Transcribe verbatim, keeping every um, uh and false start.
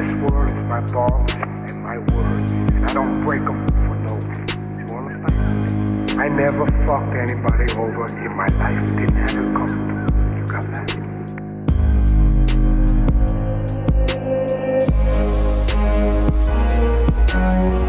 this world is my thoughts and my words, and I don't break them for no one. You understand? I never fucked anybody over in my life. Didn't have it coming. You got that?